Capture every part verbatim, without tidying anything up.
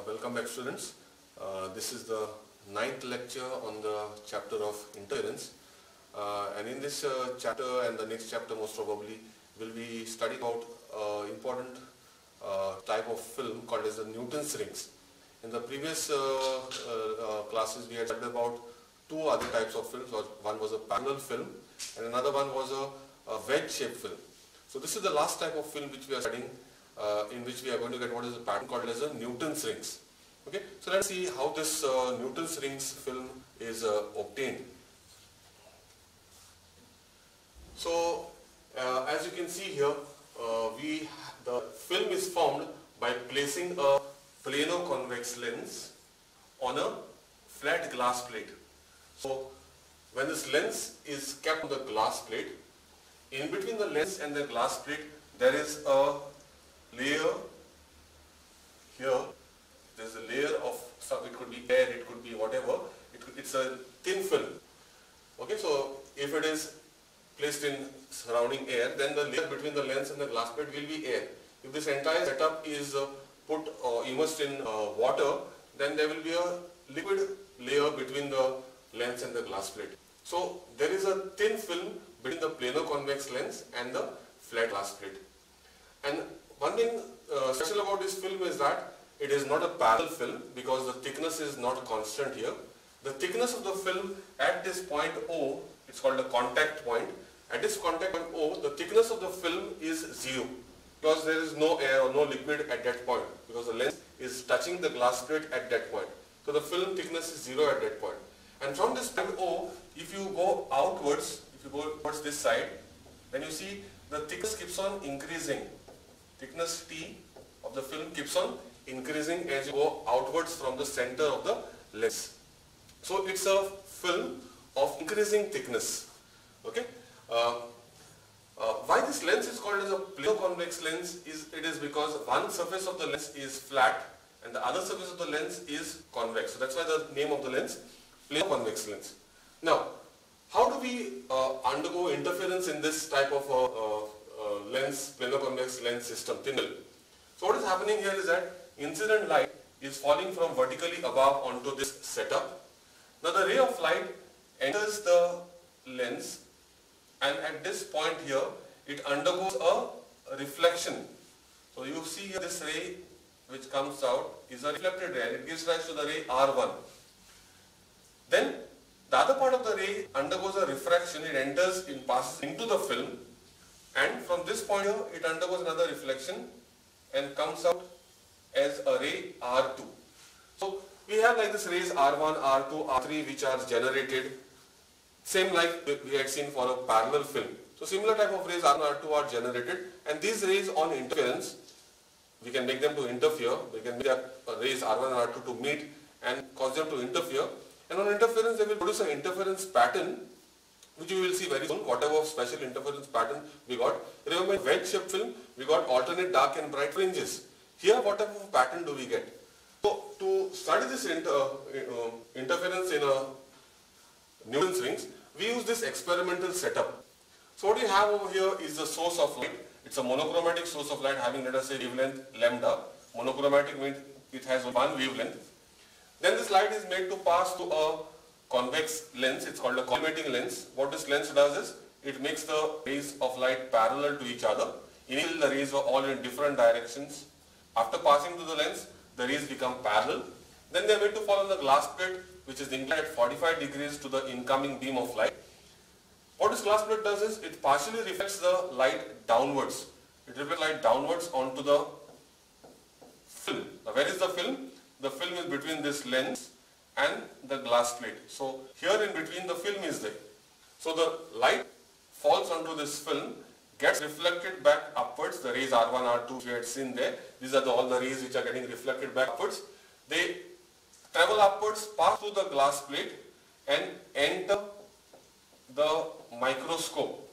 welcome back, students. Uh, this is the ninth lecture on the chapter of interference, uh, and in this uh, chapter and the next chapter most probably will be studying about uh, important uh, type of film called as the Newton's rings. In the previous uh, uh, uh, classes we had studied about two other types of films. One was a parallel film and another one was a, a wedge-shaped film. So this is the last type of film which we are studying, uh, in which we are going to get what is a pattern called as a Newton's rings. Okay, so let's see how this uh, Newton's rings film is uh, obtained. So uh, as you can see here, uh, we the film is formed by placing a plano-convex lens on a flat glass plate. So when this lens is kept on the glass plate, in between the lens and the glass plate there is a layer here. There's a layer of some, it could be air, it could be whatever, it could, it's a thin film. Okay, so if it is placed in surrounding air, then the layer between the lens and the glass plate will be air. If this entire setup is uh, put or uh, immersed in uh, water, then there will be a liquid layer between the lens and the glass plate. So there is a thin film between the plano-convex lens and the flat glass plate. And one thing uh, special about this film is that it is not a parallel film because the thickness is not constant here. The thickness of the film at this point O, it's called a contact point. At this contact point O, the thickness of the film is zero because there is no air or no liquid at that point because the lens is touching the glass plate at that point. So the film thickness is zero at that point. And from this point O, if you go outwards, if you go towards this side, then you see the thickness keeps on increasing. Thickness T of the film keeps on increasing as you go outwards from the center of the lens. So it's a film of increasing thickness. Okay. Uh, uh, why this lens is called as a plano-convex lens is it is because one surface of the lens is flat and the other surface of the lens is convex. So that's why the name of the lens plano-convex lens. Now, how do we uh, undergo interference in this type of uh, uh, uh, lens, plano-convex lens system, thin film? So what is happening here is that incident light is falling from vertically above onto this setup. Now the ray of light enters the lens and at this point here it undergoes a reflection. So you see here this ray which comes out is a reflected ray and it gives rise to the ray R one. Then the other part of the ray undergoes a refraction, it enters in passes into the film and from this point here it undergoes another reflection and comes out as a ray R two. So we have like this rays R one, R two, R three which are generated, same like we had seen for a parallel film. So similar type of rays R one, R two are generated and these rays on interference, we can make them to interfere, we can make the rays R one and R two to meet and cause them to interfere, and on interference they will produce an interference pattern which we will see very soon, whatever special interference pattern we got. Remember in wedge-shaped film we got alternate dark and bright fringes. Here what type of pattern do we get? So to study this inter, uh, interference in a Newton's rings, we use this experimental setup. So what we have over here is the source of light. It's a monochromatic source of light having, let us say, wavelength lambda. Monochromatic means it has one wavelength. Then this light is made to pass through a convex lens. It's called a collimating lens. What this lens does is it makes the rays of light parallel to each other. Initially the rays were all in different directions. After passing through the lens, the rays become parallel. Then they are made to fall on the glass plate which is inclined at forty-five degrees to the incoming beam of light. What this glass plate does is it partially reflects the light downwards. It reflects light downwards onto the film. Now where is the film? The film is between this lens and the glass plate. So here in between the film is there. So the light falls onto this film, gets reflected back upwards, the rays R one, R two we had seen there. These are the, all the rays which are getting reflected back upwards. They travel upwards, pass through the glass plate and enter the microscope.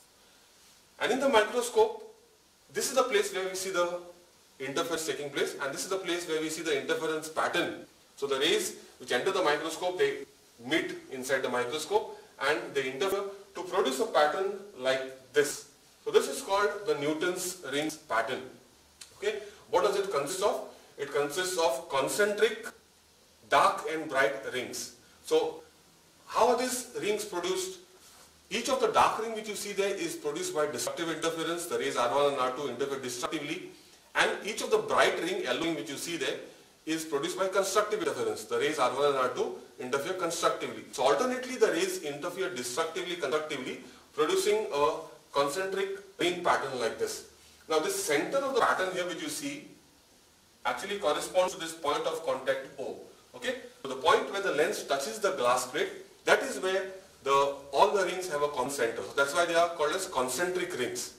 And in the microscope, this is the place where we see the interference taking place and this is the place where we see the interference pattern. So the rays which enter the microscope, they meet inside the microscope and they interfere to produce a pattern like this. So this is called the Newton's rings pattern. Okay, what does it consist of? it consists of concentric, dark and bright rings. So how are these rings produced? Each of the dark ring which you see there is produced by destructive interference. The rays R one and R two interfere destructively. And each of the bright ring, L ring, which you see there, is produced by constructive interference. The rays R one and R two interfere constructively. So alternately the rays interfere destructively, constructively, producing a concentric ring pattern like this. Now this center of the pattern here which you see actually corresponds to this point of contact O. Okay? So the point where the lens touches the glass plate, that is where the all the rings have a common center. So that's why they are called as concentric rings.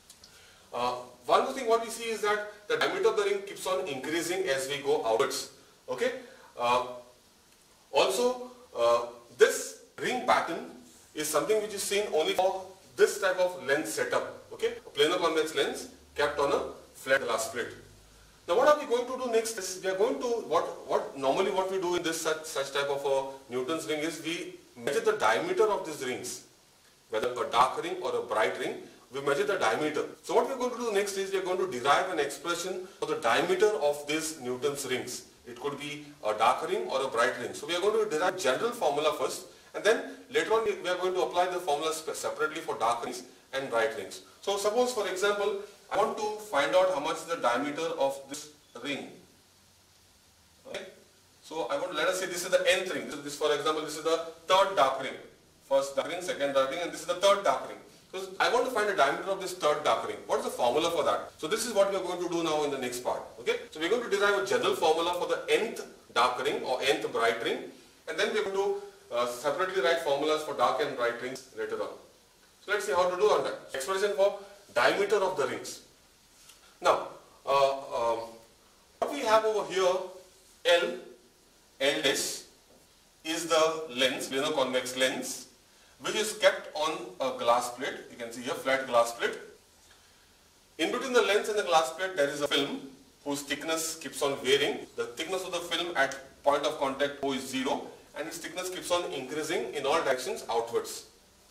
Uh, one more thing what we see is that the diameter of the ring keeps on increasing as we go outwards. Okay? Uh, also, uh, this ring pattern is something which is seen only for this type of lens setup. Okay? A planar convex lens kept on a flat glass plate. Now what are we going to do next is we are going to, what, what normally what we do in this such, such type of a Newton's ring is we measure the diameter of these rings. Whether a dark ring or a bright ring, we measure the diameter. So what we are going to do next is we are going to derive an expression for the diameter of these Newton's rings. It could be a dark ring or a bright ring. So we are going to derive general formula first, and then later on we are going to apply the formula separately for dark rings and bright rings. So suppose for example, I want to find out how much is the diameter of this ring. Okay? So I want to, let us say this is the nth ring. This, this for example, this is the third dark ring. First dark ring, second dark ring, and this is the third dark ring. So I want to find the diameter of this third dark ring. What is the formula for that? So this is what we are going to do now in the next part. Okay? So we are going to derive a general formula for the nth dark ring or nth bright ring, and then we are going to uh, separately write formulas for dark and bright rings later on. So let's see how to do on that. Expression for diameter of the rings. Now, uh, um, what we have over here, L, L dash, is the lens, planar convex lens, which is kept on a glass plate. You can see here, flat glass plate. In between the lens and the glass plate, there is a film whose thickness keeps on varying. The thickness of the film at point of contact O is zero, and its thickness keeps on increasing in all directions outwards.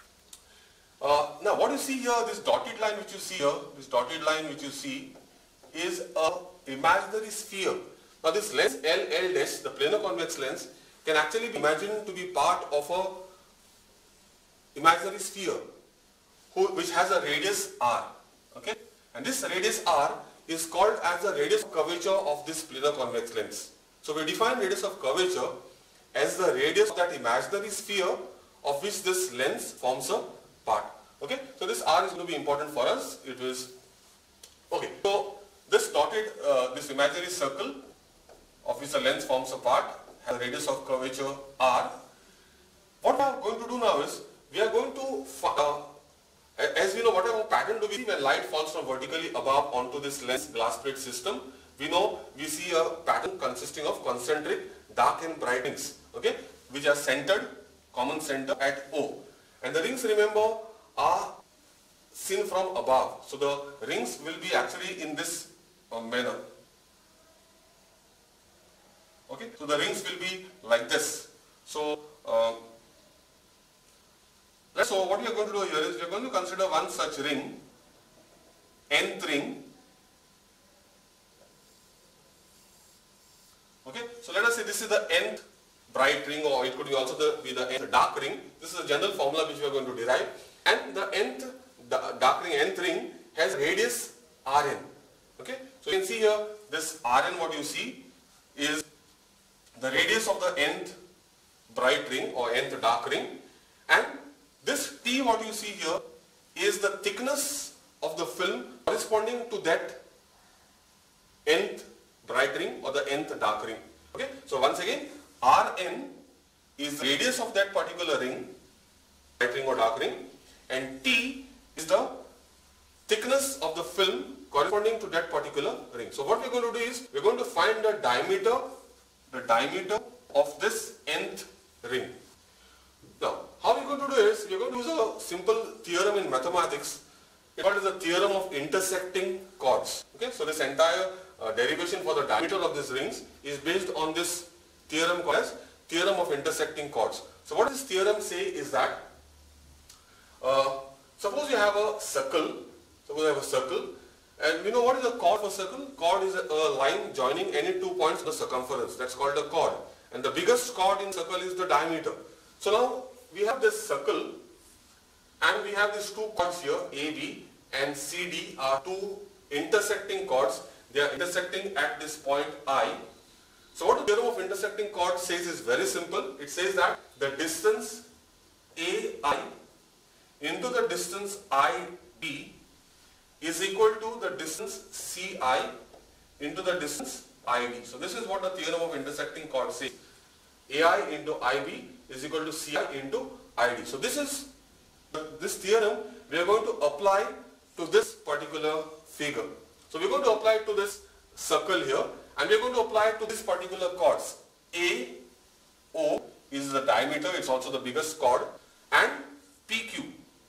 Uh, now what you see here, this dotted line which you see here, this dotted line which you see is a imaginary sphere. Now this lens L, L dash, the planar convex lens, can actually be imagined to be part of a imaginary sphere who, which has a radius R. Okay? And this radius R is called as the radius of curvature of this planar convex lens. So we define radius of curvature as the radius of that imaginary sphere of which this lens forms a part. Okay, so this R is going to be important for us. It is okay. So this dotted, uh, this imaginary circle of which the lens forms a part has a radius of curvature R. What we are going to do now is we are going to, uh, as we know, whatever pattern do we see when light falls from vertically above onto this lens glass plate system, we know we see a pattern consisting of concentric, dark and bright rings. Okay, which are centered, common center at O. And the rings, remember, are seen from above. So the rings will be actually in this uh, manner. Okay, so the rings will be like this. So, um, so what we are going to do here is we are going to consider one such ring, nth ring. Okay, so let us say this is the nth bright ring, or it could be also the, be the nth dark ring. This is a general formula which we are going to derive. And the nth dark ring, nth ring, has radius R N. Okay, so you can see here this R N, what you see is the radius of the nth bright ring or nth dark ring, and this T, what you see here, is the thickness of the film corresponding to that nth bright ring or the nth dark ring. Okay, so once again, R N is the radius of that particular ring, bright ring or dark ring, and T is the thickness of the film corresponding to that particular ring. So what we are going to do is we are going to find the diameter, the diameter of this nth ring. Now, how we are going to do is we are going to use a simple theorem in mathematics. It's called as the theorem of intersecting chords. Okay, so this entire uh, derivation for the diameter of these rings is based on this theorem called as theorem of intersecting chords. So what this theorem say is that uh, suppose you have a circle, suppose I have a circle, And we know what is a chord for circle? Chord is a, a line joining any two points of the circumference. That's called a chord. And the biggest chord in circle is the diameter. So now we have this circle and we have these two chords here, A B and C D are two intersecting chords. They are intersecting at this point I. So what the theorem of intersecting chords says is very simple. It says that the distance A I into the distance I B is equal to the distance C I into the distance I D. So this is what the theorem of intersecting chords says. A I into I B is equal to C I into I D. So this is this theorem we are going to apply to this particular figure. So we are going to apply it to this circle here and we are going to apply it to this particular chords. A O is the diameter, it's also the biggest chord, and P Q.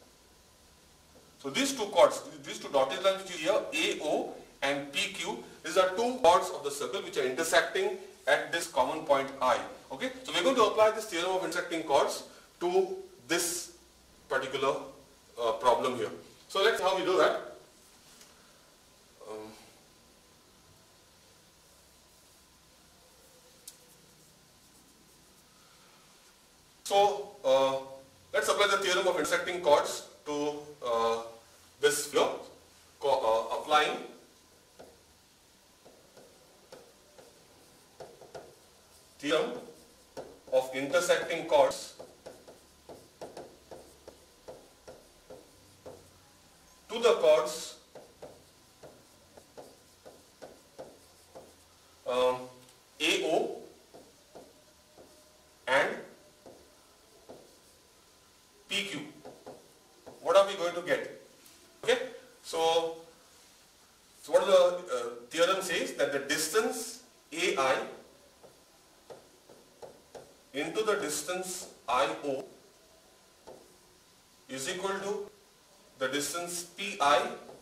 So these two chords, these two dotted lines here, A O and P Q, these are two chords of the circle which are intersecting at this common point I. Okay, so we are going to apply this theorem of intersecting chords to this particular uh, problem here. So let's see how we do that. Um, so uh, let's apply the theorem of intersecting chords to uh, this figure. Uh, applying theorem of intersecting chords to the chords um, A O and P Q. What are we going to get? Okay, so, so what the uh, theorem says that the distance A I into the distance I O is equal to the distance P I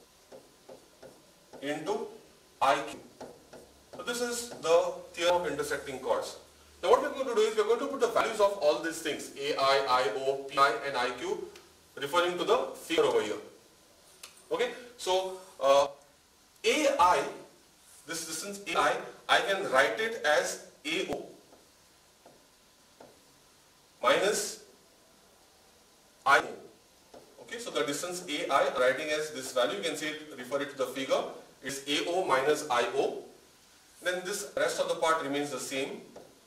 into I Q. So this is the theorem of intersecting chords. Now what we are going to do is we are going to put the values of all these things, A I, I O, P I and I Q, referring to the figure over here. Okay, so uh, A I, this distance A I, I can write it as A O minus I O. Okay, so the distance A I writing as this value, you can see it, refer it to the figure, is A O minus I O. Then this rest of the part remains the same.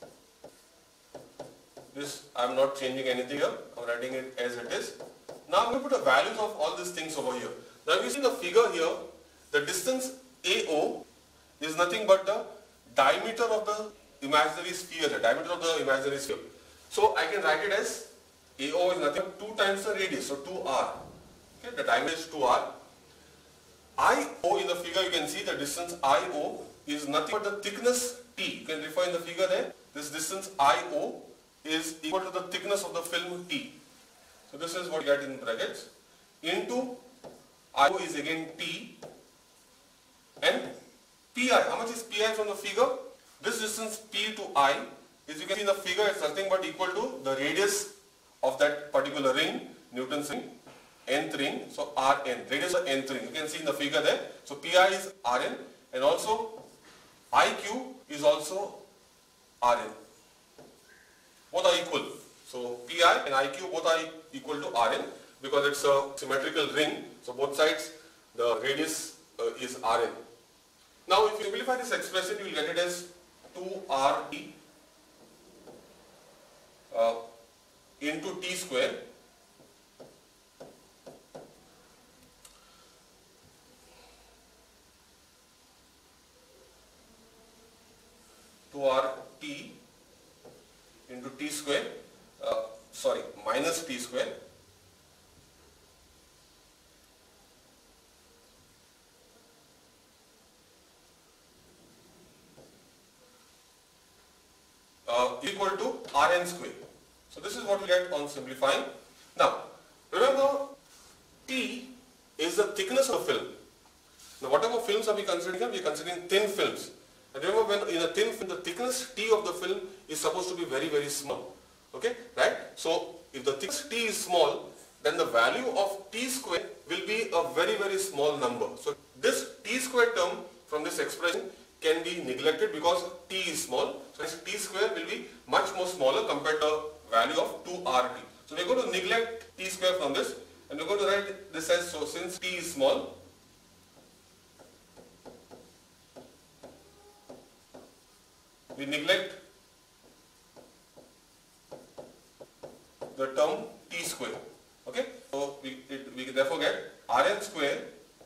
This I am not changing anything here, I am writing it as it is. Now I am going to put the values of all these things over here. Now if you see the figure here, the distance A O is nothing but the diameter of the imaginary sphere, the diameter of the imaginary sphere. So I can write it as A O is nothing but two times the radius, so two R. Okay, the diameter is two R. I O in the figure you can see the distance I O is nothing but the thickness T. You can refer in the figure there. This distance I O is equal to the thickness of the film T. So this is what you get in brackets. Into I O is again T and P I. How much is P I from the figure? This distance P to I is, you can see in the figure, it's nothing but equal to the radius of that particular ring, Newton's ring, nth ring, so R N, radius of nth ring. You can see in the figure there. So P I is R N and also I Q is also R N. Both are equal. So P I and I Q both are equal to R N because it's a symmetrical ring. So both sides the radius uh, is R N. Now if you simplify this expression, you will get it as two R T uh, into T square two R T into T square, uh, sorry, minus T square uh, equal to R N square. So this is what we get on simplifying. Now remember, T is the thickness of film. Now whatever films are we considering here? We are considering thin films. And remember, when in a thin film, the thickness T of the film is supposed to be very very small. Okay, right? So if the thickness T is small, then the value of T square will be a very very small number. So this T t square term from this expression can be neglected because t is small. So this t square will be much more smaller compared to the value of two r t. So we are going to neglect t square from this, and we are going to write this as, so since t is small, we neglect the term t square. Okay, so we, it, we can therefore get Rn square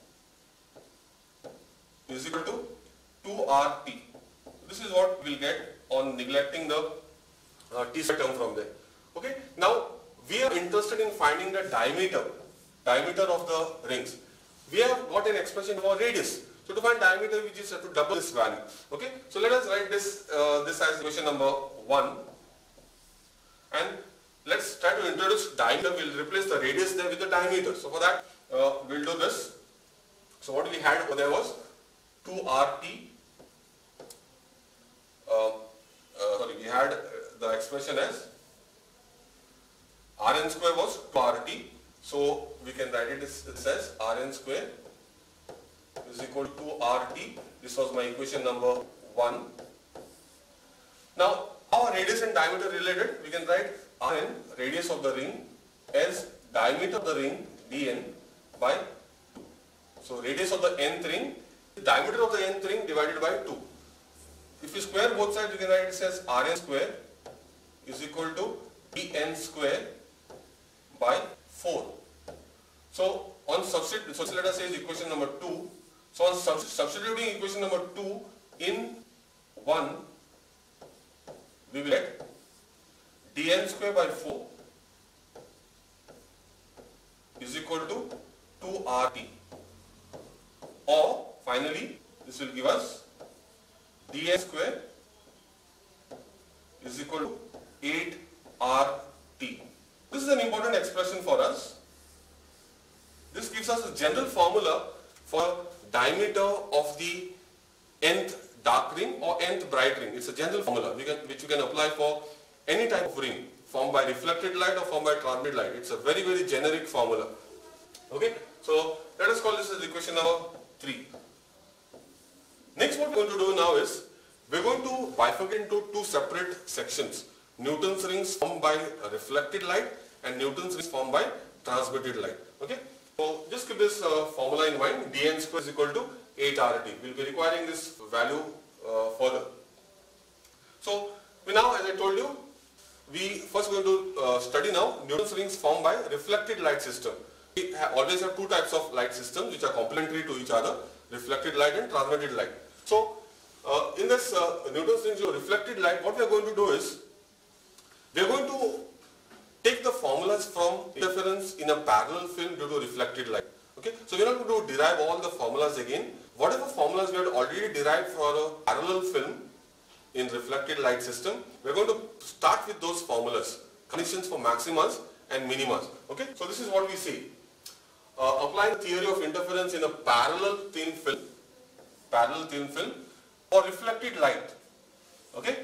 is equal to two r t. This is what we'll get on neglecting the uh, t square term from there. Okay, now we are interested in finding the diameter, diameter of the rings. We have got an expression for radius. So to find diameter, we just have to double this value. Okay, so let us write this uh, this as equation number one, and let's try to introduce diameter. We'll replace the radius there with the diameter. So for that, uh, we'll do this. So what we had over there was two r t. Uh, uh, sorry, we had the expression as Rn square was two r t. So we can write it as, it says Rn square is equal to two r t. This was my equation number one. Now, how are radius and diameter related? We can write Rn, radius of the ring, as diameter of the ring dn by two. So radius of the nth ring, diameter of the nth ring divided by two. If you square both sides, you can write it as Rn square is equal to dn square by four. So on substitute, so let us say is equation number two. So on substituting equation number two in one, we will get dn square by four is equal to two r t, or finally this will give us dn square is equal to eight r t. This is an important expression for us. This gives us a general formula for diameter of the nth dark ring or nth bright ring. It's a general formula we can, which you can apply for any type of ring formed by reflected light or formed by transmitted light. It's a very very generic formula. Okay, so let us call this as equation number three. Next, what we're going to do now is we're going to bifurcate into two separate sections: Newton's rings formed by reflected light and Newton's rings formed by transmitted light. Okay, so just keep this uh, formula in mind. Dn square is equal to eight r t. We'll be requiring this value uh, further. So we now, as I told you, we first going to uh, study now Newton's rings formed by reflected light system. We ha always have two types of light systems which are complementary to each other: reflected light and transmitted light. So uh, in this uh, Newton's rings or reflected light, what we are going to do is we are going to take the formulas from interference in a parallel film due to reflected light. Okay, so we are not going to derive all the formulas again. Whatever formulas we had already derived for a parallel film in reflected light system, we are going to start with those formulas, conditions for maximas and minimas. Okay, so this is what we see. Uh, applying the theory of interference in a parallel thin film, parallel thin film or reflected light. Okay,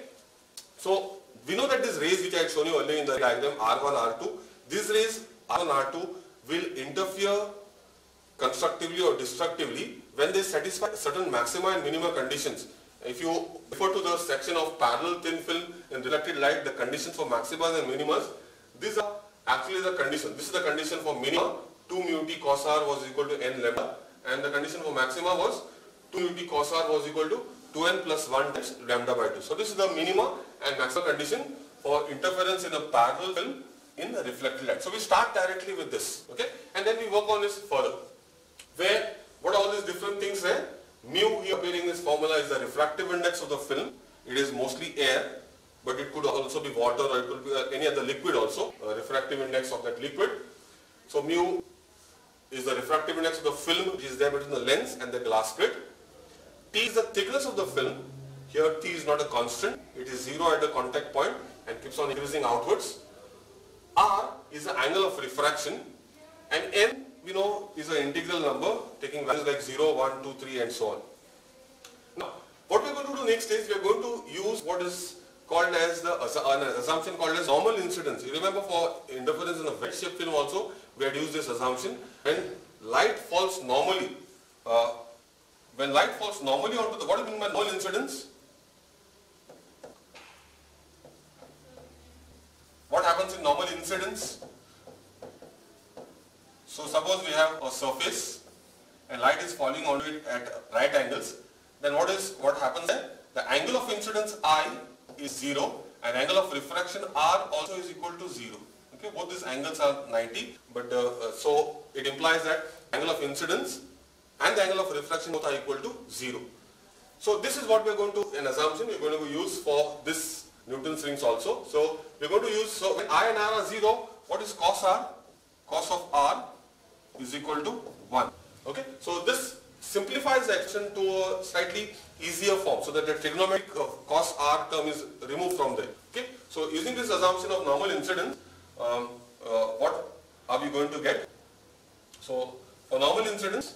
so we know that these rays which I had shown you earlier in the diagram, R one, R two, these rays R one, R two will interfere constructively or destructively when they satisfy certain maxima and minima conditions. If you refer to the section of parallel thin film in reflected light, the conditions for maximas and minimas, these are actually the condition. This is the condition for minima, two mu t cos r was equal to n lambda, and the condition for maxima was two mu t cos r was equal to two n plus one times lambda by two. So this is the minima and maximum condition for interference in a parallel film in the reflected light. So we start directly with this, okay, and then we work on this further. Where, what are all these different things there? Mu here appearing in this formula is the refractive index of the film. It is mostly air, but it could also be water or it could be any other liquid also, a refractive index of that liquid. So mu is the refractive index of the film which is there between the lens and the glass plate. T is the thickness of the film. Here T is not a constant, it is zero at the contact point and keeps on increasing outwards. R is the angle of refraction, and N, we know, is an integral number taking values like zero, one, two, three and so on. Now, what we are going to do next is we are going to use what is called as the an assumption called as normal incidence. You remember for interference in a wedge-shaped film also we had used this assumption. When light falls normally uh, when light falls normally onto the, what do you mean by normal incidence? What happens in normal incidence? So suppose we have a surface and light is falling onto it at right angles, then what is what happens there? The angle of incidence I is zero and angle of refraction R also is equal to zero. Okay, both these angles are ninety, but uh, uh, so it implies that angle of incidence and the angle of refraction both are equal to zero. So this is what we are going to, an assumption we are going to use for this Newton's rings also. So we are going to use, so when I and R are zero, what is cos R? Cos of R is equal to one. Okay, so this simplifies the expression to a slightly easier form so that the trigonometric uh, cos R term is removed from there. Okay, so using this assumption of normal incidence, um, uh, what are we going to get? So for normal incidence,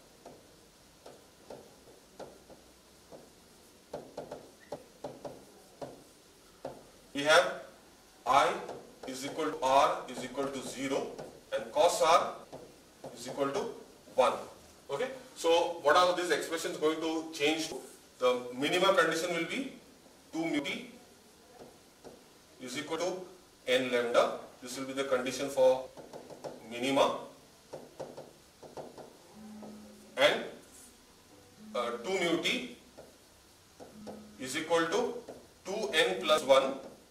we have I is equal to R is equal to zero and cos R is equal to one. Okay, so what are these expressions going to change to? The minima condition will be two mu t is equal to n lambda. This will be the condition for minima, and uh, two mu t is equal to two n plus one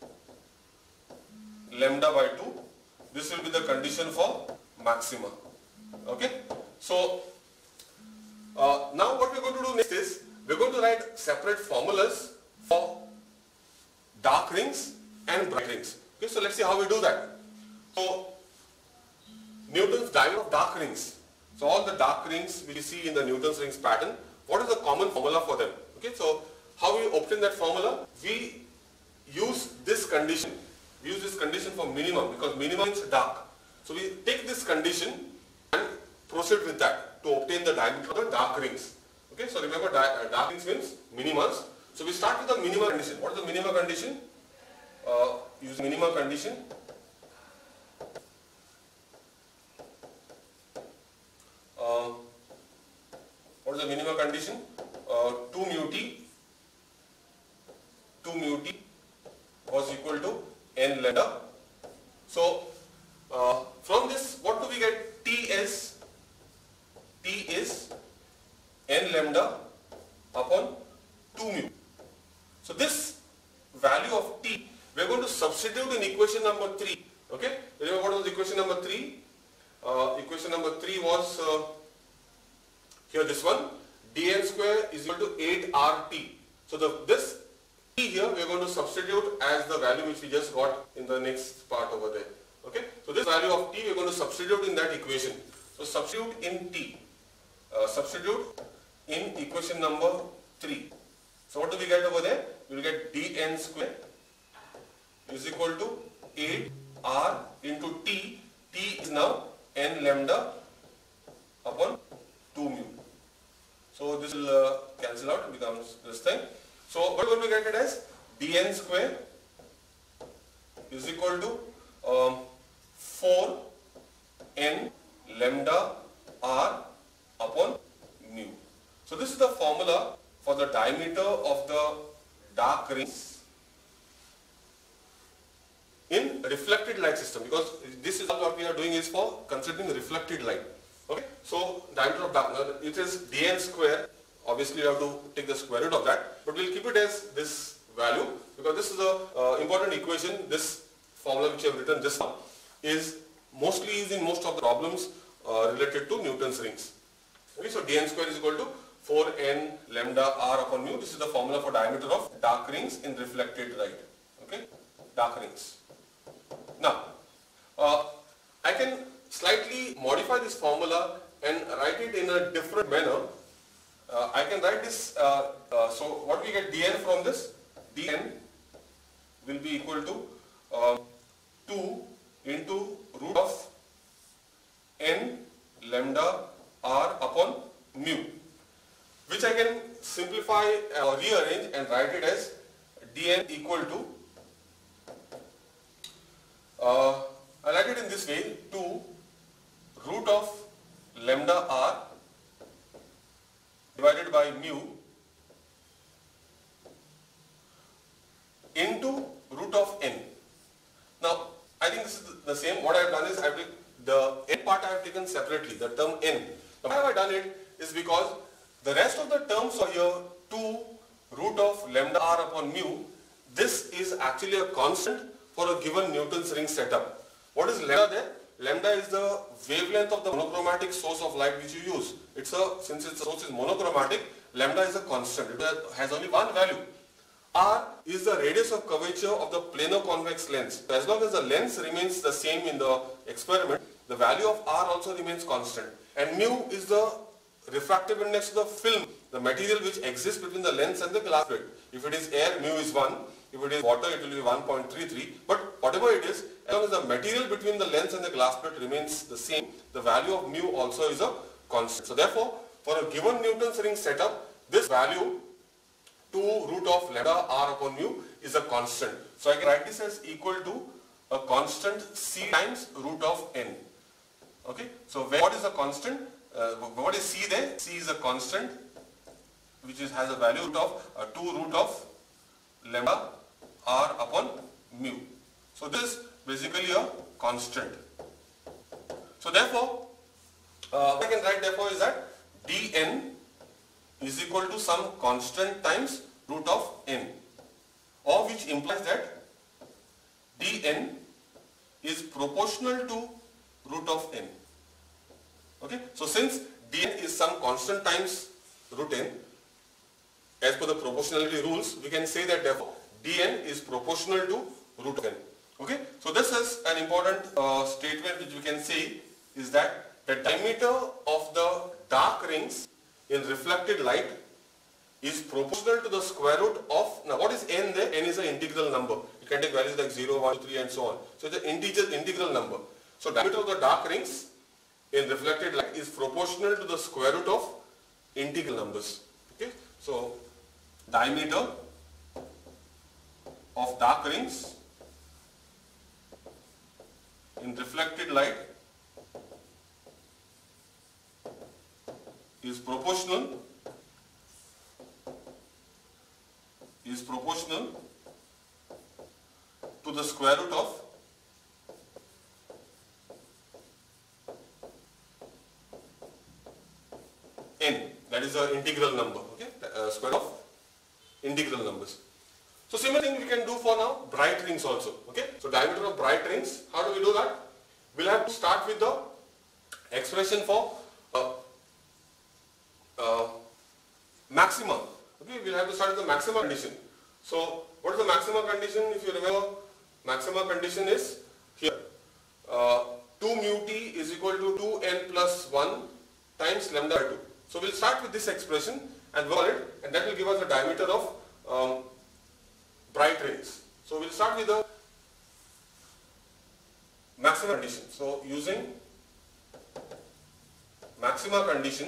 lambda by two. This will be the condition for maxima. Okay, so uh, now what we are going to do next is we are going to write separate formulas for dark rings and bright rings. Okay, so let's see how we do that. So Newton's diameter of dark rings. So all the dark rings we see in the Newton's rings pattern, what is the common formula for them? Okay, so how we obtain that formula? We use this condition. We use this condition for minimum because minimum is dark. So we take this condition and proceed with that to obtain the diameter of the dark rings. Okay, so remember uh, dark rings means minimas. So we start with the minima condition. What is the minima condition? Uh, use minima condition. Uh, what is the minima condition? Uh, two mu t, two mu t was equal to n lambda. So uh, from this, what do we get? T is T is n lambda upon two mu. So this value of t we are going to substitute in equation number three. Okay, remember what was equation number three? Uh, equation number three was uh, here this one, dn square is equal to eight R T. So the this t here we are going to substitute as the value which we just got in the next part over there. Okay, so this value of t we are going to substitute in that equation. So substitute in t, uh, substitute in equation number three. So what do we get over there? We will get dn square is equal to eight R into t. T is now n lambda upon two mu. So this will uh, cancel out and becomes this thing. So what we are going to get it as dn square is equal to um, four n lambda r upon mu. So this is the formula for the diameter of the dark rings in reflected light system, because this is what we are doing is for considering reflected light. Okay, so diameter of dark, it is dn square. Obviously you have to take the square root of that, but we'll keep it as this value because this is a uh, important equation. This formula which I have written just now is mostly used in most of the problems uh, related to Newton's rings. Okay, so dn square is equal to four n lambda r upon mu. This is the formula for diameter of dark rings in reflected light. Okay, dark rings. Now, uh, I can slightly modify this formula and write it in a different manner. Uh, I can write this, uh, uh, so what we get dn from this? Dn will be equal to uh, two into root of n lambda r upon mu, which I can simplify or rearrange and write it as dn equal to Uh, I write it in this way, two root of lambda r divided by mu into root of n. Now, I think this is the same. What I have done is I have taken the n part I have taken separately, the term n. Now, why have I done it is because the rest of the terms are here two root of lambda r upon mu. This is actually a constant for a given Newton's ring setup. What is lambda there? Lambda is the wavelength of the monochromatic source of light which you use. It's a, since its source is monochromatic, lambda is a constant. It has only one value. R is the radius of curvature of the plano-convex lens. So as long as the lens remains the same in the experiment, the value of R also remains constant. And mu is the refractive index of the film, the material which exists between the lens and the glass plate. If it is air, mu is one. If it is water, it will be one point three three. But whatever it is, as long as the material between the lens and the glass plate remains the same, the value of mu also is a constant. So therefore, for a given Newton's ring setup, this value two root of lambda r upon mu is a constant. So I can write this as equal to a constant c times root of n. Okay. So what is a constant? Uh, what is c there? C is a constant which is, has a value root of uh, two root of lambda r upon mu. So this is basically a constant. So therefore, uh, what I can write therefore is that dn is equal to some constant times root of n, or which implies that dn is proportional to root of n. Okay, so since dn is some constant times root n, as per the proportionality rules, we can say that therefore dn is proportional to root of n. Okay, so this is an important uh, statement which we can say is that the diameter of the dark rings in reflected light is proportional to the square root of, now what is n there? N is an integral number. It can take values like zero, one, two, three and so on. So it's an integer integral number. So diameter of the dark rings in reflected light is proportional to the square root of integral numbers. Okay, so diameter of dark rings in reflected light is proportional is proportional to the square root of n, that is the integral number, okay, uh, square of integral numbers. So similar thing we can do for now bright rings also, okay. So diameter of bright rings, how do we do that? We'll have to start with the expression for uh, uh, maxima. Okay, we'll have to start with the maxima condition. So what is the maxima condition? If you remember, maxima condition is here. Uh, two mu t is equal to two n plus one times lambda by two. So we'll start with this expression and work on it, and that will give us the diameter of um, bright rings. So we'll start with the maxima condition. So using maxima condition,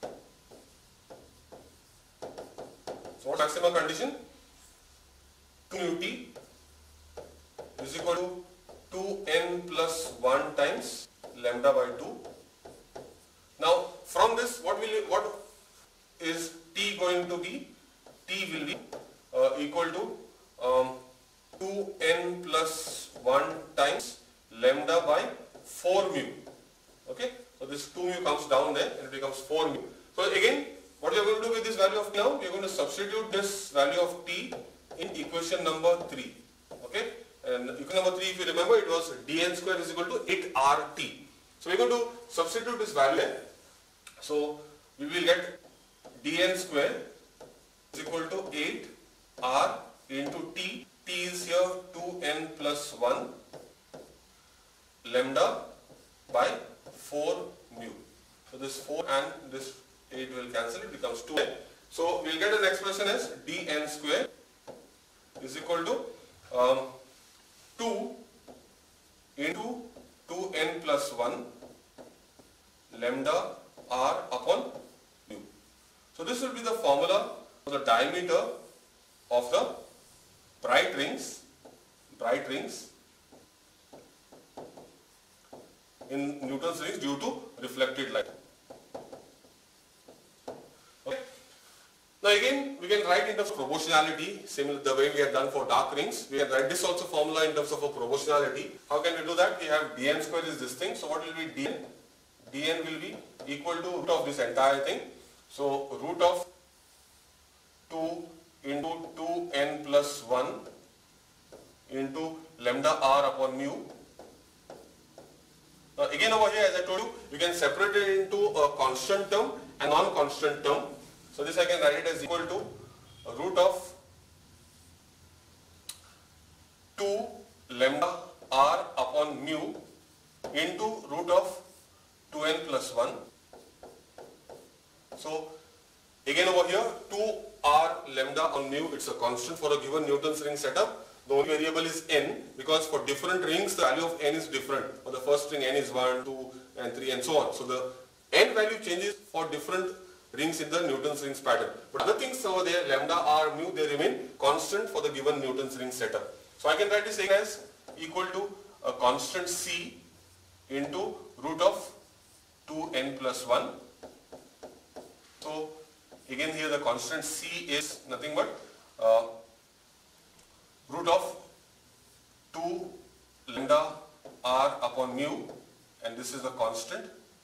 so what maxima condition? two mu t is equal to two n plus one times lambda by two. Now from this, what will it, what is t going to be? T will be uh, equal to um, two n plus one times lambda by four mu. Okay, so this two mu comes down there and it becomes four mu. So again, what we are going to do with this value of t now? We are going to substitute this value of t in equation number three. Okay, and equation number three, if you remember, it was dn square is equal to eight r t. So we are going to substitute this value. So we will get dn square is equal to eight r into t. T is here two n plus one lambda by four mu. So this four and this eight will cancel, it becomes two n. So we will get an expression as dn square is equal to um, two into two n plus one lambda r upon mu. So this will be the formula for the diameter of the bright rings, bright rings in Newton's rings due to reflected light. Okay. again, we can write in terms of proportionality, similar the way we have done for dark rings. We can write this also formula in terms of a proportionality. How can we do that? We have dn square is this thing. So what will be dn? Dn will be equal to root of this entire thing. So root of two into two n plus one into lambda r upon mu. Now again over here, as I told you, you can separate it into a constant term and non-constant term. So this I can write it as equal to root of two lambda r upon mu into root of two n plus one. So again over here, two r lambda on mu, it's a constant for a given Newton's ring setup. The only variable is n, because for different rings the value of n is different. For the first ring n is one, two and three and so on. So the n value changes for different rings in the Newton's rings pattern. But other things over there, lambda, r, mu, they remain constant for the given Newton's ring setup. So I can write this as equal to a constant c into root of two n plus one. So again here the constant c is nothing but uh, root of two lambda r upon mu, and this is a constant.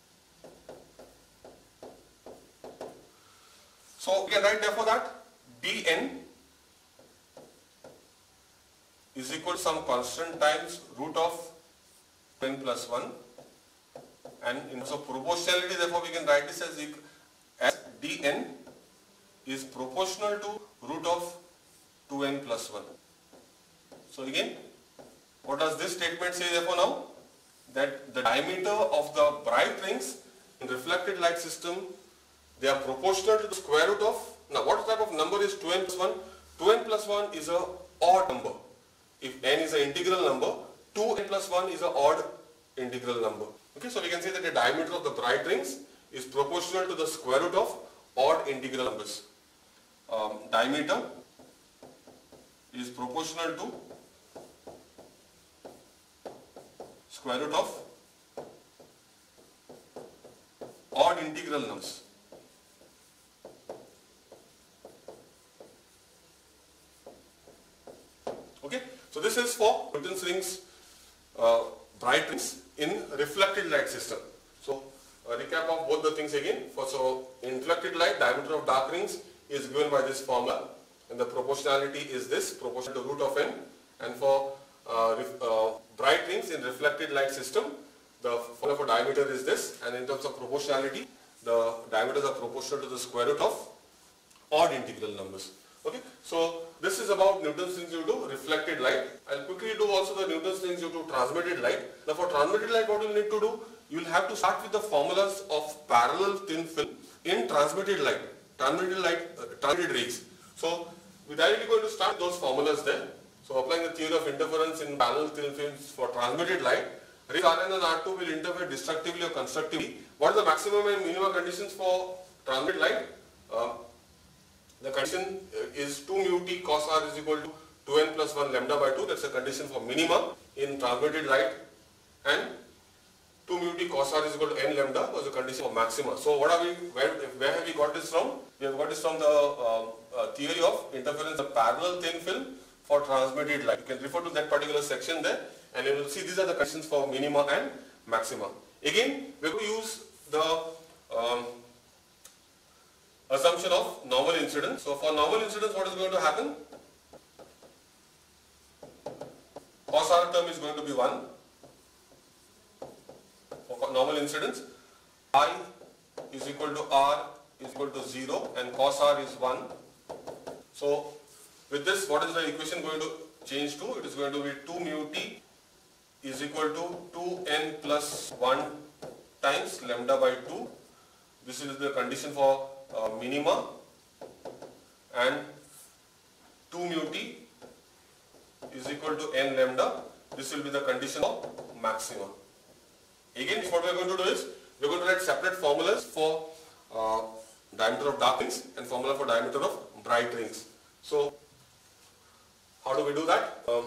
So we can write therefore that dn is equal to some constant times root of n plus one, and in terms of proportionality therefore we can write this as, as dn is proportional to root of two n plus one. So again, what does this statement say therefore now? That the diameter of the bright rings in reflected light system, they are proportional to the square root of, now what type of number is two n plus one? two n plus one is a odd number. If n is an integral number, two n plus one is an odd integral number. Okay, so we can say that the diameter of the bright rings is proportional to the square root of odd integral numbers. Um, diameter is proportional to square root of odd integral numbers. Okay, so this is for Newton's rings, uh, bright rings in reflected light system. So a recap of both the things again. For so in reflected light, diameter of dark rings is given by this formula, and the proportionality is this, proportional to root of n. And for uh, uh, bright rings in reflected light system, the formula for diameter is this, and in terms of proportionality, the diameters are proportional to the square root of odd integral numbers. Okay, so this is about Newton's rings due to reflected light. I'll quickly do also the Newton's rings due to transmitted light. Now for transmitted light, what you'll need to do, you will have to start with the formulas of parallel thin film in transmitted light, transmitted light, uh, transmitted rays. So we're directly going to start those formulas there. So applying the theory of interference in parallel thin films for transmitted light, rays R one and R two will interfere destructively or constructively. What are the maximum and minimum conditions for transmitted light? Uh, the condition is two mu t cos r is equal to two n plus one lambda by two. That's a condition for minima in transmitted light, and two mu t cos r is equal to n lambda was a condition for maxima. So what are we, where, where have we got this from? We have got this from the uh, uh, theory of interference of parallel thin film for transmitted light. You can refer to that particular section there, and you will see these are the conditions for minima and maxima. Again, we are going to use the um, assumption of normal incidence. So for normal incidence, what is going to happen? Cos r term is going to be one. For normal incidence, I is equal to r is equal to zero, and cos r is one. So with this, what is the equation going to change to? It is going to be two mu t is equal to two n plus one times lambda by two. This is the condition for uh, minima, and two mu t is equal to n lambda. This will be the condition of maxima. Again, what we are going to do is, we are going to write separate formulas for uh, diameter of dark rings and formula for diameter of bright rings. So, how do we do that? Um,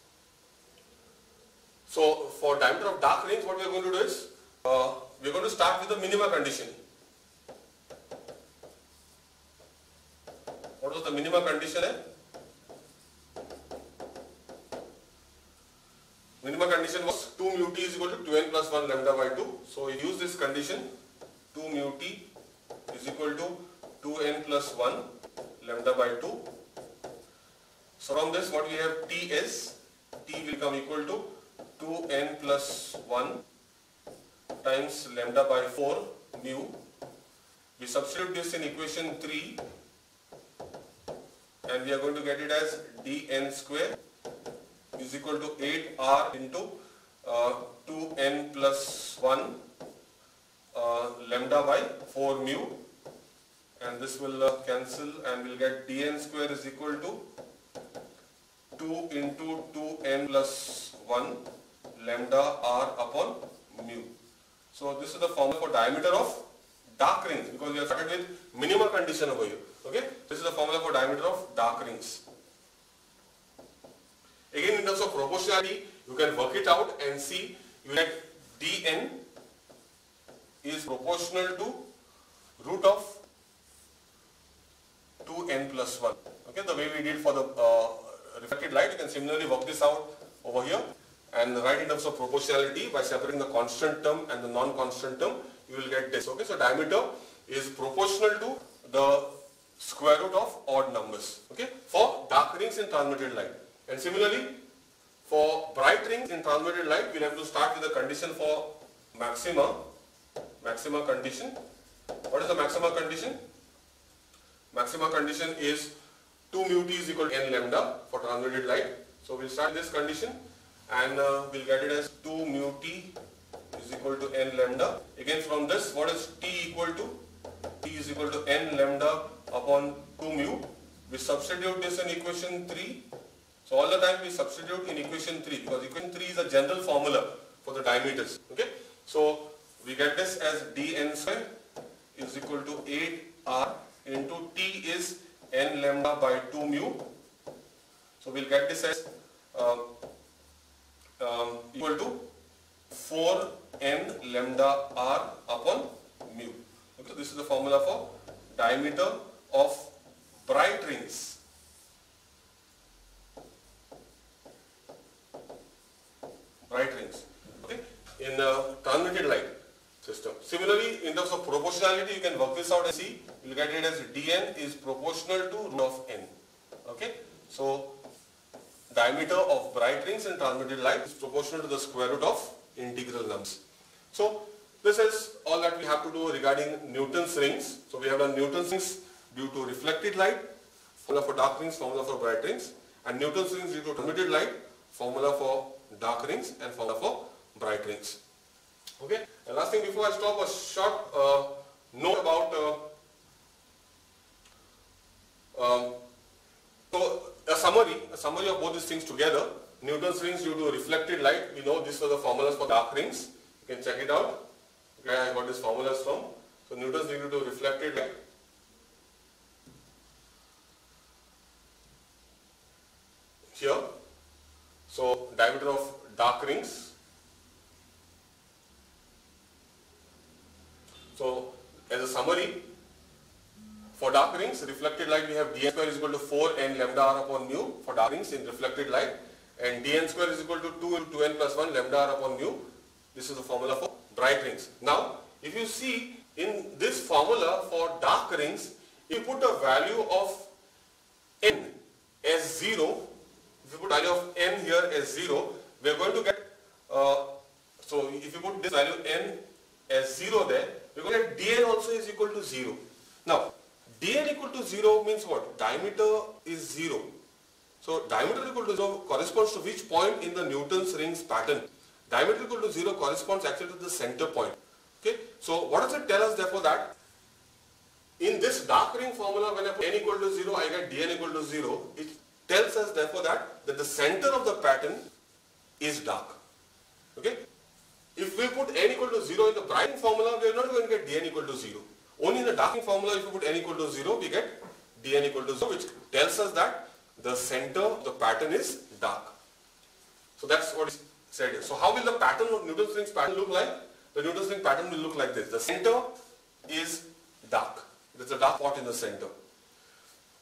so, for diameter of dark rings, what we are going to do is, uh, we are going to start with the minima condition. what was the minima condition है? Minima condition was two mu t is equal to two n plus one lambda by two. So we use this condition, two mu t is equal to two n plus one lambda by two. So from this what we have, t is, t will come equal to two n plus one times lambda by four mu. We substitute this in equation three and we are going to get it as dn square is equal to eight r into uh, two n plus one uh, lambda by four mu, and this will uh, cancel and we'll get dn square is equal to two into two n plus one lambda r upon mu. So this is the formula for diameter of dark rings, because we have started with minima condition over here. Okay, this is the formula for diameter of dark rings. Again, in terms of proportionality, you can work it out and see you get dn is proportional to root of two n plus one. Okay, the way we did for the uh, reflected light, you can similarly work this out over here and write in terms of proportionality by separating the constant term and the non-constant term. You will get this. Okay, so diameter is proportional to the square root of odd numbers. Okay, for dark rings in transmitted light. And similarly, for bright rings in transmitted light, we'll have to start with the condition for maxima. Maxima condition. What is the maxima condition? Maxima condition is two mu t is equal to n lambda for transmitted light. So we'll start this condition and uh, we'll get it as two mu t is equal to n lambda. Again, from this, what is t equal to? T is equal to n lambda upon two mu. We substitute this in equation three. So all the time we substitute in equation three, because equation three is a general formula for the diameters. Okay, so we get this as dn square is equal to eight r into t is n lambda by two mu. So we'll get this as um, um, equal to four n lambda r upon mu. Okay, this is the formula for diameter of bright rings. Bright rings. Okay, in uh, transmitted light system. Similarly, in terms of proportionality, you can work this out and see. You will get it as dn is proportional to root of n. Okay, so diameter of bright rings in transmitted light is proportional to the square root of integral numbers. So this is all that we have to do regarding Newton's rings. So we have done Newton's rings due to reflected light, formula for dark rings, formula for bright rings, and Newton's rings due to transmitted light, formula for dark rings and formula for bright rings. Okay, and last thing before I stop, a short uh, note about uh, um, so a summary, a summary of both these things together. Newton's rings due to reflected light, we know these are the formulas for dark rings. You can check it out. Okay, I got these formulas from. So Newton's rings due to reflected light. Here. So diameter of dark rings. So as a summary, for dark rings, reflected light, we have dn square is equal to four n lambda r upon mu for dark rings in reflected light, and dn square is equal to two into two n plus one lambda r upon mu. This is the formula for bright rings. Now, if you see in this formula for dark rings, if you put a value of n as zero, if you put value of n here as zero, we are going to get, uh, so if you put this value n as zero there, we are going to get dn also is equal to zero. Now, dn equal to zero means what? Diameter is zero. So diameter equal to zero corresponds to which point in the Newton's rings pattern? Diameter equal to zero corresponds actually to the center point. Okay. So what does it tell us therefore? That in this dark ring formula, when I put n equal to zero, I get dn equal to zero. It tells us therefore that, that the center of the pattern is dark. Okay. If we put n equal to zero in the bright formula, we are not going to get dn equal to zero. Only in the dark formula, if you put n equal to zero, we get dn equal to zero, which tells us that the center of the pattern is dark. So that's what is said here. So how will the pattern of Newton's rings pattern look like? The Newton's ring pattern will look like this. The center is dark. There's a dark spot in the center.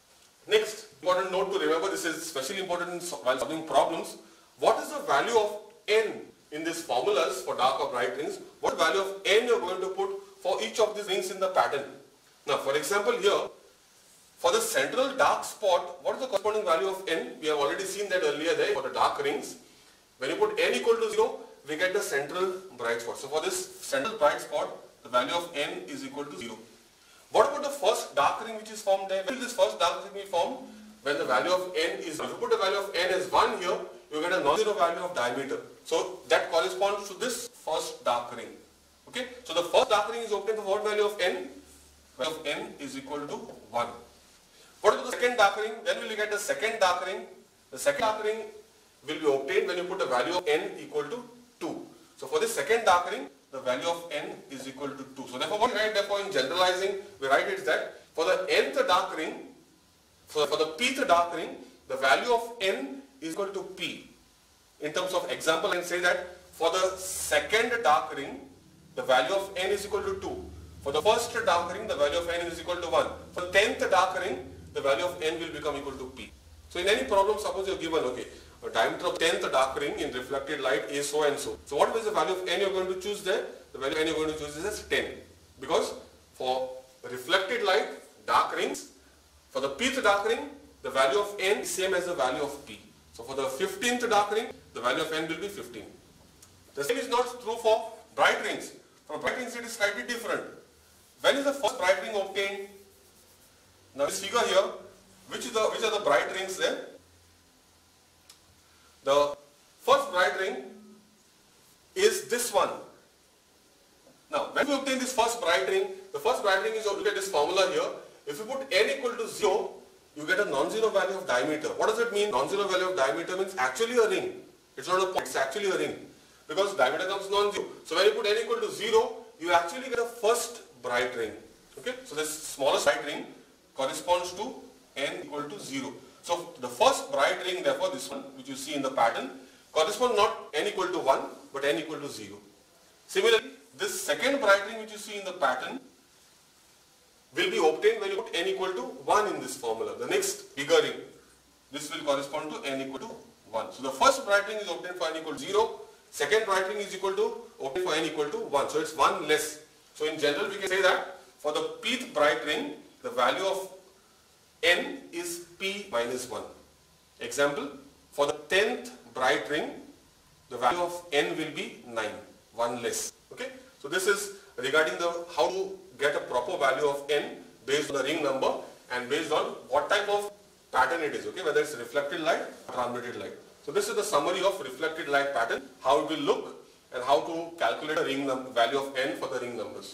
Next important note to remember, this is especially important in, while solving problems. What is the value of n in these formulas for dark or bright rings? What value of n you are going to put for each of these rings in the pattern? Now for example here, for the central dark spot, what is the corresponding value of n? We have already seen that earlier there for the dark rings. When you put n equal to zero, we get the central bright spot. So for this central bright spot, the value of n is equal to zero. What about the first dark ring which is formed there? When will this first dark ring be formed? When the value of n is, if you put the value of n as one here, you get a non-zero value of diameter. So that corresponds to this first dark ring. Okay? So the first dark ring is obtained for what value of n? Value of n is equal to one. What about the second dark ring? When will you get the second dark ring? The second dark ring will be obtained when you put the value of n equal to two. So for this second dark ring, the value of n is equal to two. So therefore what we write, therefore in generalizing, we write is that for the nth dark ring, so for the pth dark ring, the value of n is equal to p. In terms of example, I can say that for the second dark ring, the value of n is equal to two. For the first dark ring, the value of n is equal to one. For the tenth dark ring, the value of n will become equal to p. So in any problem, suppose you are given, okay, a diameter of tenth dark ring in reflected light is so and so. So what is the value of n you are going to choose there? The value of n you are going to choose is as ten. Because for reflected light, dark rings, for the pth dark ring, the value of n is same as the value of p. So for the fifteenth dark ring, the value of n will be fifteen. The same is not true for bright rings. For bright rings it is slightly different. When is the first bright ring obtained? Now this figure here, which is the which are the bright rings there? The first bright ring is this one. Now when we obtain this first bright ring, the first bright ring is, look at this formula here. If you put n equal to zero, you get a non-zero value of diameter. What does it mean? Non-zero value of diameter means actually a ring. It's not a point, it's actually a ring. Because diameter comes non-zero. So when you put n equal to zero, you actually get a first bright ring. Okay? So this smallest bright ring corresponds to n equal to zero. So the first bright ring, therefore this one, which you see in the pattern, corresponds not n equal to one, but n equal to zero. Similarly, this second bright ring which you see in the pattern will be obtained when you put n equal to one in this formula. The next bigger ring, this will correspond to n equal to one. So the first bright ring is obtained for n equal to zero, second bright ring is equal to obtained for n equal to one. So it's one less. So in general we can say that for the pth bright ring, the value of n is p minus one. Example, for the tenth bright ring, the value of n will be nine, one less. Okay? So this is regarding the how to get a proper value of n based on the ring number and based on what type of pattern it is, okay, whether it's reflected light or transmitted light. So this is the summary of reflected light pattern, how it will look and how to calculate the ring value of n for the ring numbers.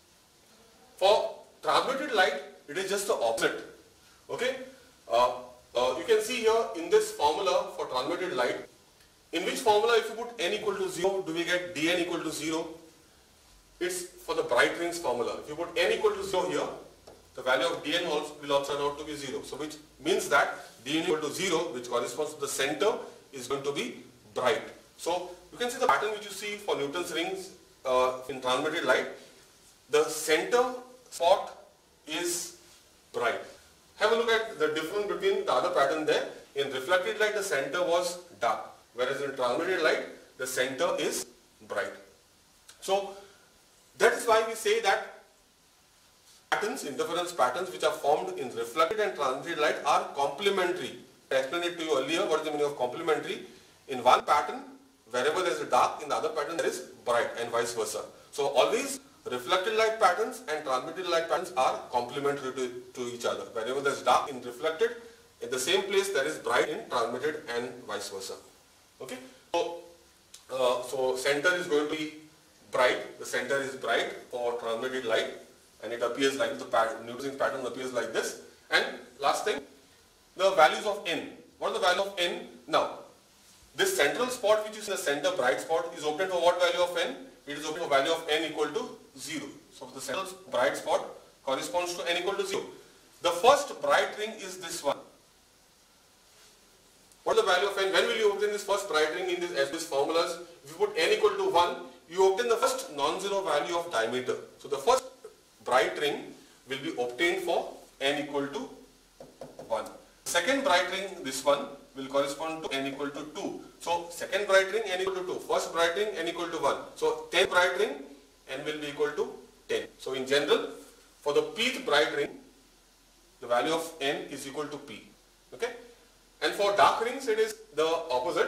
For transmitted light, it is just the opposite. Okay, uh, uh, you can see here in this formula for transmitted light, in which formula if you put n equal to zero, do we get dn equal to zero? It's for the bright rings formula. If you put n equal to zero here, the value of dn also will also turn out to be zero. So which means that dn equal to zero, which corresponds to the center, is going to be bright. So you can see the pattern which you see for Newton's rings uh, in transmitted light. The center spot is bright. Have a look at the difference between the other pattern there. In reflected light, the center was dark, whereas in transmitted light, the center is bright. So that is why we say that patterns, interference patterns which are formed in reflected and transmitted light are complementary. I explained it to you earlier. What is the meaning of complementary? In one pattern, wherever there is a dark, in the other pattern there is bright, and vice versa. So always reflected light patterns and transmitted light patterns are complementary to, to each other. Wherever there is dark in reflected, in the same place there is bright in transmitted, and vice versa. Okay. So, uh, so center is going to be bright. The center is bright for transmitted light, and it appears like the pattern, Newton's pattern appears like this. And last thing, the values of n. What is the value of n? Now, this central spot which is in the center bright spot is obtained for what value of n? It is obtained for value of n equal to zero. So the central bright spot corresponds to n equal to zero. The first bright ring is this one. What is the value of n? When will you obtain this first bright ring in this, as these formulas? If you put n equal to one, you obtain the first non-zero value of diameter. So the first bright ring will be obtained for n equal to one. Second bright ring, this one, will correspond to n equal to two. So second bright ring n equal to two, first bright ring n equal to one. So tenth bright ring n will be equal to ten. So in general, for the pth bright ring, the value of n is equal to p. Okay? And for dark rings, it is the opposite.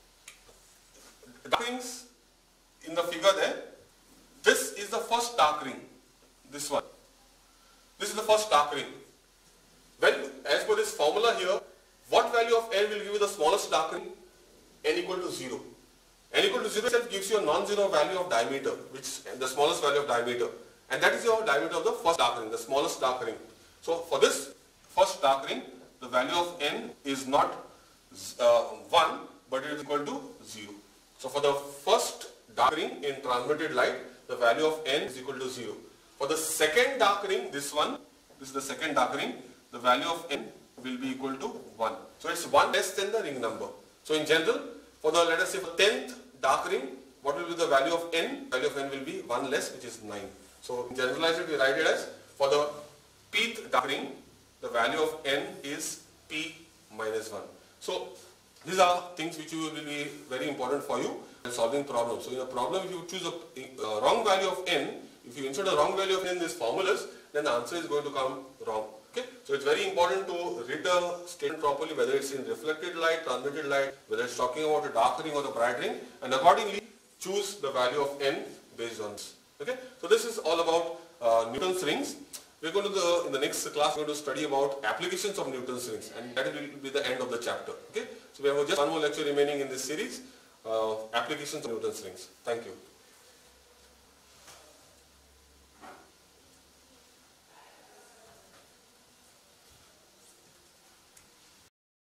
Dark rings in the figure there, this is the first dark ring, this one. This is the first dark ring. Well, as per this formula here, what value of n will give you the smallest dark ring? N equal to zero. N equal to zero itself gives you a non-zero value of diameter, which the smallest value of diameter. And that is your diameter of the first dark ring, the smallest dark ring. So for this first dark ring, the value of n is not uh, one, but it is equal to zero. So for the first dark ring in transmitted light, the value of n is equal to zero. For the second dark ring, this one, this is the second dark ring, the value of n will be equal to one. So it's one less than the ring number. So in general, for the, let us say, for tenth dark ring, what will be the value of n? Value of n will be one less, which is nine. So generalize it, we write it as, for the pth dark ring, the value of n is p minus one. So these are things which will be very important for you in solving problems. So in a problem, if you choose a, a wrong value of n, if you insert a wrong value of n in these formulas, then the answer is going to come wrong. Okay? So it's very important to read the statement properly, whether it's in reflected light, transmitted light, whether it's talking about a dark ring or the bright ring, and accordingly choose the value of n based on this. Okay? So this is all about uh, Newton's rings. We're going to the, in the next class, we're going to study about applications of Newton's rings, and that will be the end of the chapter. Okay? So we have just one more lecture remaining in this series, uh, applications of Newton's rings. Thank you.